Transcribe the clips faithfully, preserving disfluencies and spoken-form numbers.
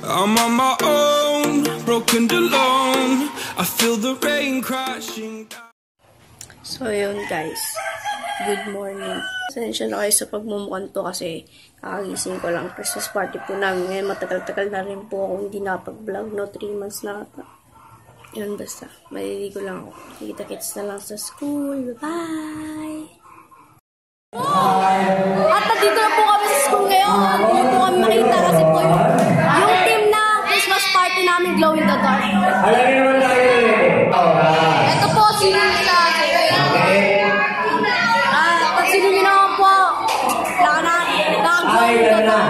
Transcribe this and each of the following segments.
I'm on my own, broken alone. I feel the rain crashing down. So yun guys, good morning. Pasensya na kayo sa pagmumukan to kasi kakagising ko lang. Christmas party po namin ngayon. Matagal-tagal na rin po ako hindi napag-vlog, no? three months na ata. Yun, basta. Maliligo lang ako. Kita-kits na lang sa school. Bye! At nandito na po kami sa school ngayon. Hindi po kami makita kasi po yung, yung team na Christmas party namin, Glow in the Dark. Ito po si Lisa. Ah, pag sino nyo naman po, wala na, naka-glow in the dark.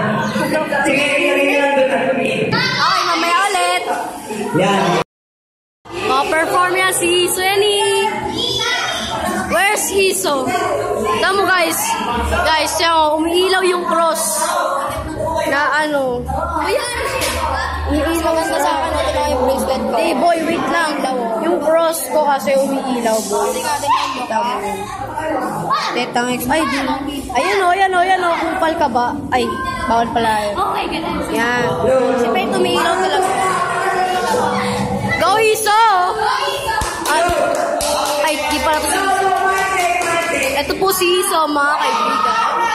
Okay, mamaya ulit. Ma-perform yan si Sweni. Where's Iso? Tama guys. Guys, yan, umiilaw yung cross. Na ano. Umiilaw sa sa akin natin yung bracelet ko. Hey boy, wait lang. Yung cross ko kasi umiilaw boy. Tama yun. Tetang X. Ay, di. Ayan o, ayan o, ayan o. Kupal ka ba? Ay, bawal pala yun. Yan. Si Pet umiilaw talaga. Go Iso! Ay, ay, di pala ito si Iso. Ito po si Iso, mga kaibigan.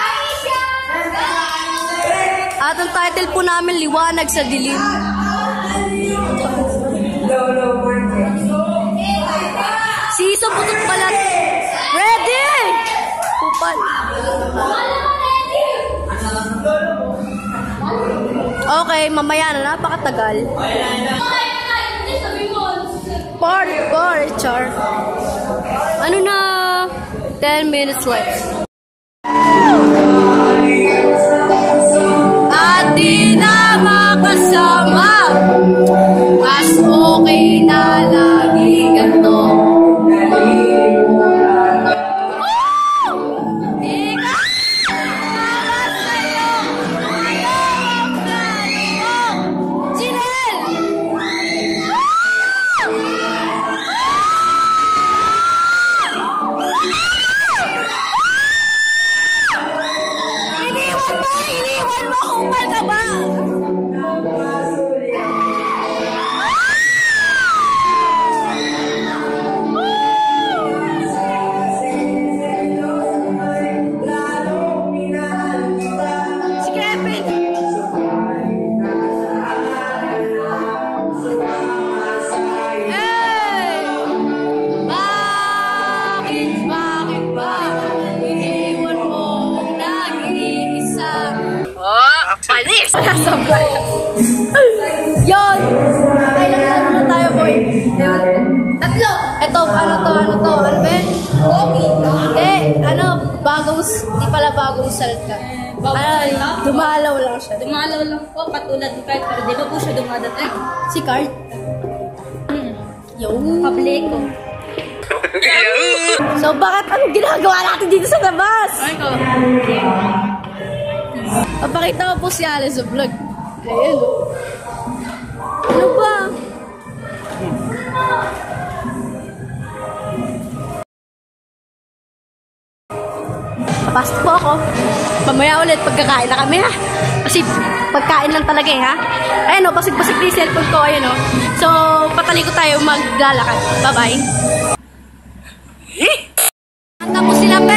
At ang title po namin, Liwanag sa Dilim. Si Iso putot pala. Ready! Kupal. Okay, mamaya na, napakatagal. Part, part, char. Ano na? ten minutes left. At di na makasama, mas okay na lagi ganito. Yon! Kailangan na tayo, boy. Tatlo! Ito, ano to, ano to, ano ba yun? Coffee. Hindi, ano, bagong, di pala bagong salta. Ano, dumalaw lang siya. Dumalaw lang po, katulad ni Kurt, pero di ba po siya dumadating? Si Kurt? Hmm. Yung Pableko. So, bakit anong ginagawa natin dito sa labas? Ano ko? Papakita ko po si Alice sa vlog. Ayan o. Ano ba? Papasok po ako. Mamaya ulit pagkakain na kami ha. Kasi pagkain lang talaga eh ha. Ayan o, basig-basig na yung cellphone ko. Ayan o. So, pataliko tayo maglalakad. Bye-bye. Tapos sila pe!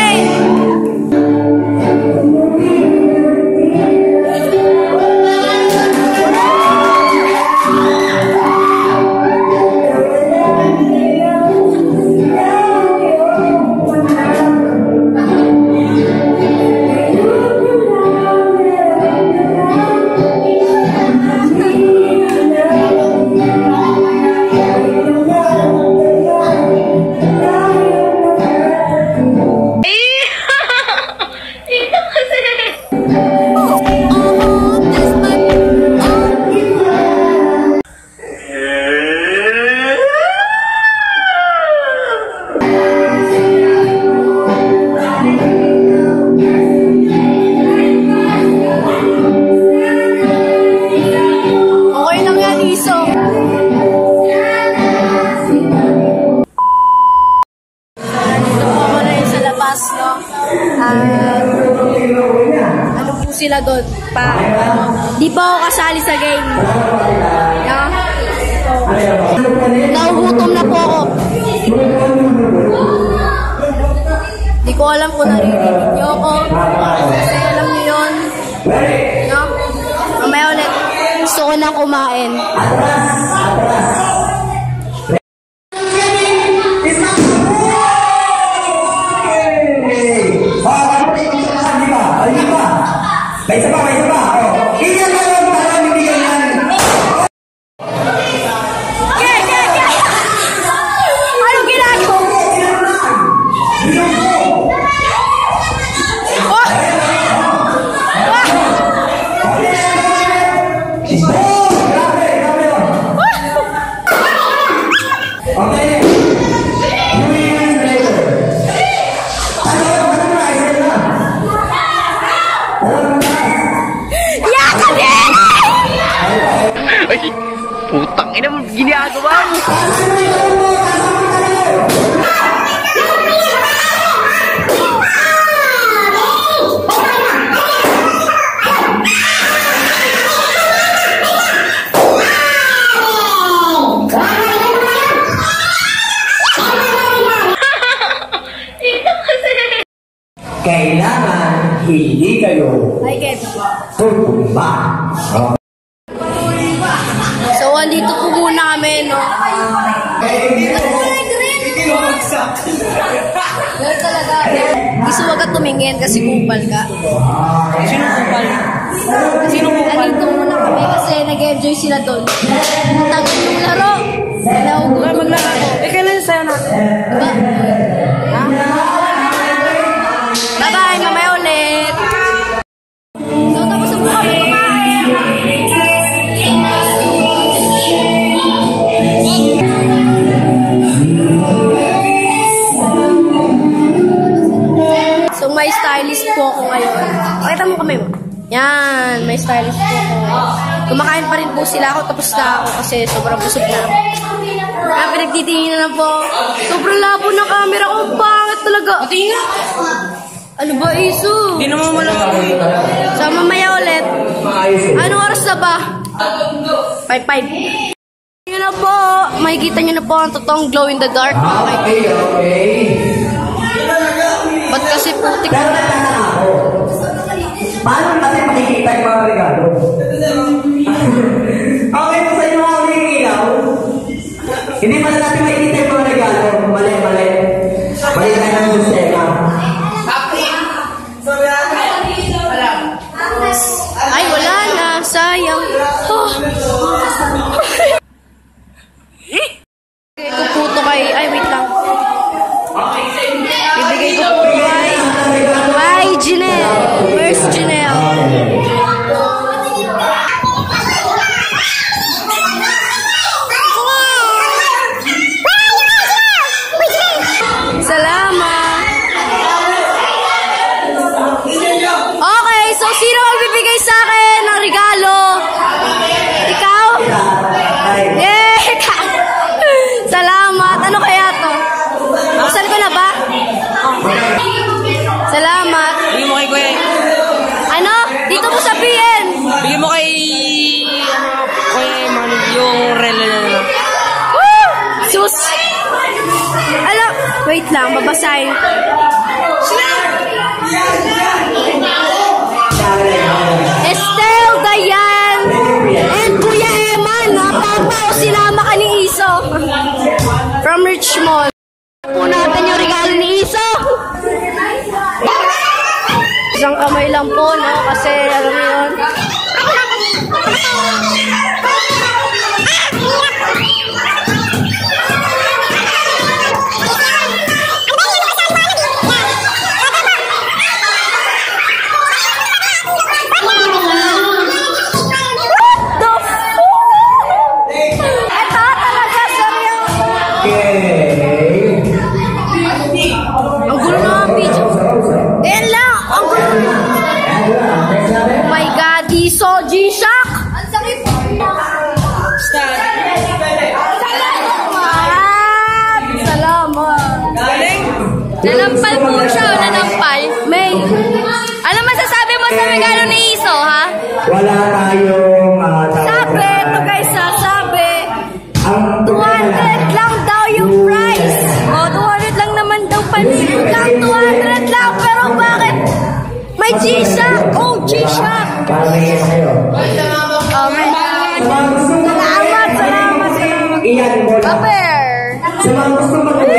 sila doon. pa. Di pa ako kasali sa game. Yeah. Naugutom na po ako. Di ko alam kung naririnig niyo ako. Kasi alam niyo yun. No? Mamaya ulit. Gusto ko nang kumain. May isa pa, may isa pa. Oh. Iyan na lang para bibigyan yan. Okay, okay, okay. Anong ginagawa? Oh! Okay. Putang ina mo, ginagawa mo. Kailangan hindi kayo Hi, Kev. tutumba. So, andito po muna kami, no? Ganun talaga. Gusto wag ka tumingin kasi kupal ka. Sino kupal? Sino kupal? Andito muna kami kasi nag-enjoy sila doon. Tagal yung laro. Naugutom. Maglaro ko. Eh, kailan sa'yo natin? Diba? Ha? Bye-bye, mamaya ulit. So, tapos na po kami kumain. So, may stylist po ako ngayon. Pakita mo kami mo. Yan, may stylist po ako. Kumakain pa rin po sila ako. Tapos na ako kasi sobrang busog na. Ah, pinagtitingin na po. Sobrang labo ng camera ko. Bakit talaga? Tingin. Ano ba, Isu? Hindi naman wala ako eh. So, mamaya ulit. Anong oras na ba? five five. Yun na po. Makikita nyo na po ang totoong glow in the dark. Okay, okay. Ba't kasi putik na? Paano kasi makikita yung mga regalo? Okay po sa inyo mga uligilaw. Hindi pala natin makikita yung mga regalo. Mali, mali. Mali tayo ng sistema. Ay, wala na. Sayang. Oh. Ibigay ko po ito kay... Ay, wait lang. Ibigay ko po ito kay... Kay Janelle. Where's Janelle? Salamat. Okay, so sino ang bibigay sa akin ng regalo? Ikaw? Yeah! Salamat. Ano kaya to? Buksan ko na ba? Salamat. Bigyan mo kay Kuya. Ano? Dito mo sabihin. Bigyan mo kay... Kuya Emmanuel yung relo na naman. Woo! Sus! Alam, wait lang, babasahin ko. Estel, Dayan, and Kuya Eman, napapaw, sinama ka ni Iso. From Richmond. Po natin yung regalo ni Iso. Isang kamay lang po, no? Kasi, alam mo yun. Ang gulo na ang video. Ayan lang. Ang gulo na. Oh my God. Iso, G-Shock. Ang sakit. Salamat. Salamat. Nanampal po siya. Nanampal. May. Ano masasabi mo sa regalo ni Iso, ha? wala tayong uh, Sabi, ito guys ha, sabi, ang two hundred lang daw yung price. O, two hundred lang naman daw, palibot lang, two hundred lang. Pero bakit? May G-Shock. Oh, G-Shock. Para may isa kayo. Oh, may salamat, salamat, salamat. Iyan mo lang. Kaper. Sa mga gusto mag-uwi,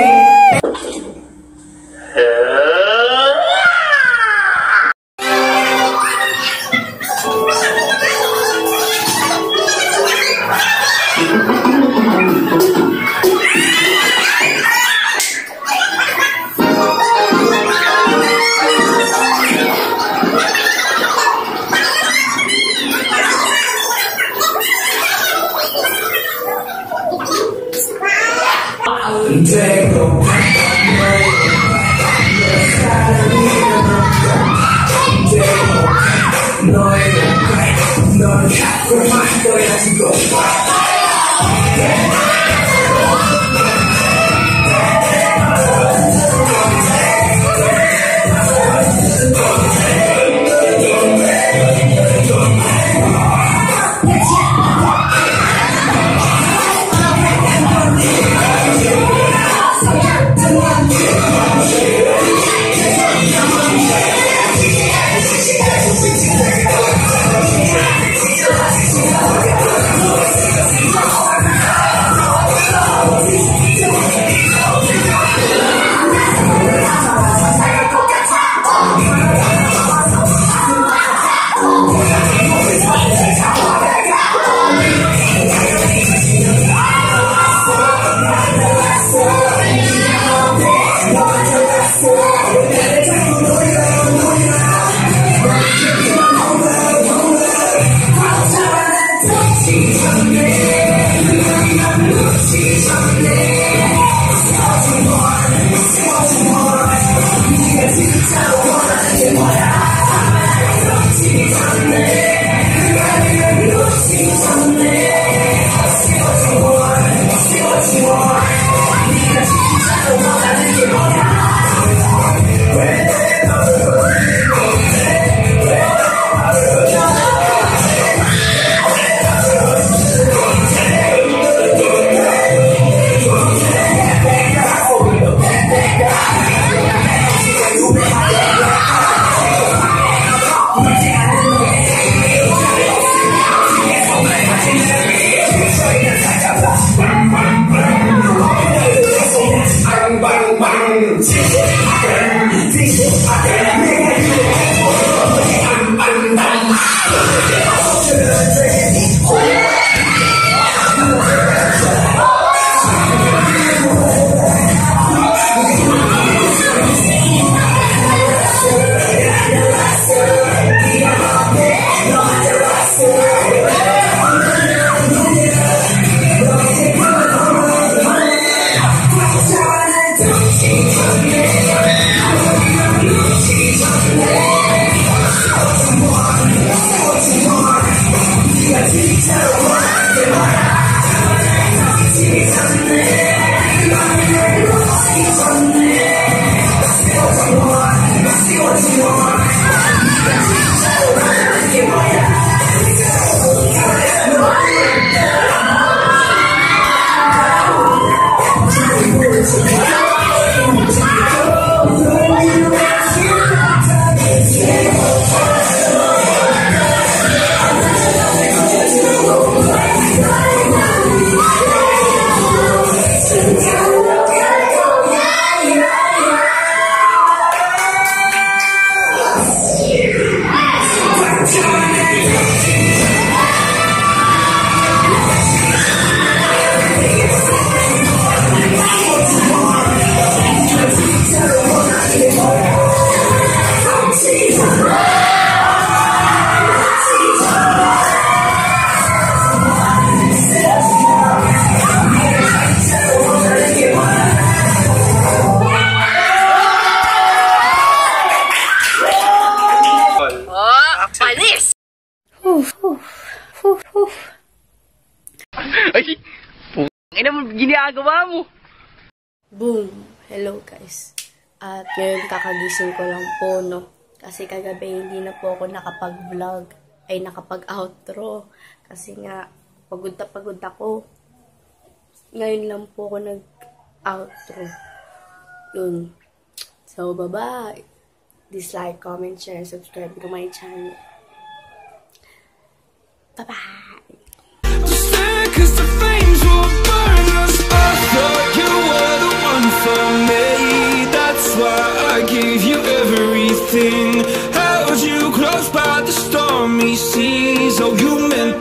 Ay, ina mo ginagawa mo. Boom! Hello guys. At ngayon kakagising ko lang po, no? Kasi kagabi hindi na po ako nakapag-vlog. ay nakapag-outro. Kasi nga, pagod na pagod ako. Ngayon lang po ako nag-outro. Yun. So, bye-bye. Dislike, comment, share, subscribe to my channel. Bye-bye. Cause the flames will burn us. I thought you were the one for me. That's why I gave you everything. Held you close by the stormy seas. Oh, you meant